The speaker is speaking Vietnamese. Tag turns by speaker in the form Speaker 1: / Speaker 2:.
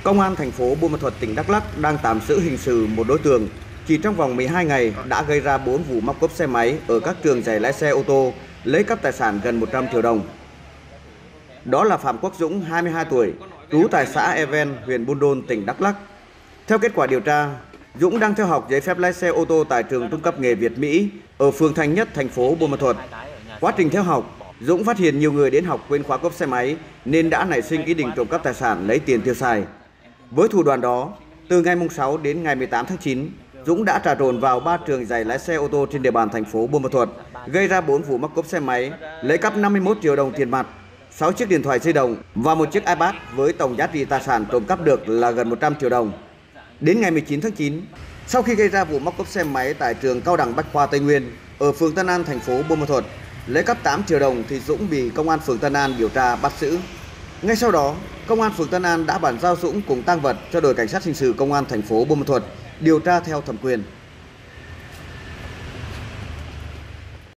Speaker 1: Công an thành phố Buôn Ma Thuột, tỉnh Đắk Lắk đang tạm giữ hình sự một đối tượng chỉ trong vòng 12 ngày đã gây ra 4 vụ móc cốp xe máy ở các trường dạy lái xe ô tô, lấy cắp tài sản gần 100 triệu đồng. Đó là Phạm Quốc Dũng, 22 tuổi, trú tại xã Even, huyện Buôn Đôn, tỉnh Đắk Lắk. Theo kết quả điều tra, Dũng đang theo học giấy phép lái xe ô tô tại trường trung cấp nghề Việt Mỹ ở phường Thành Nhất, thành phố Buôn Ma Thuột. Quá trình theo học, Dũng phát hiện nhiều người đến học quên khóa cốp xe máy nên đã nảy sinh ý định trộm cắp tài sản lấy tiền tiêu xài. Với thủ đoạn đó, từ ngày 6 đến ngày 18 tháng 9, Dũng đã trà trộn vào 3 trường dạy lái xe ô tô trên địa bàn thành phố Buôn Ma Thuột, gây ra 4 vụ móc cốp xe máy, lấy cắp 51 triệu đồng tiền mặt, 6 chiếc điện thoại di động và một chiếc iPad với tổng giá trị tài sản trộm cắp được là gần 100 triệu đồng. Đến ngày 19 tháng 9, sau khi gây ra vụ móc cốp xe máy tại trường Cao đẳng Bách khoa Tây Nguyên ở phường Tân An, thành phố Buôn Ma Thuột, lấy cắp 8 triệu đồng thì Dũng bị công an phường Tân An điều tra bắt giữ. Ngay sau đó, công an phường Tân An đã bàn giao Dũng cùng tang vật cho đội cảnh sát hình sự công an thành phố Buôn Ma Thuột điều tra theo thẩm quyền.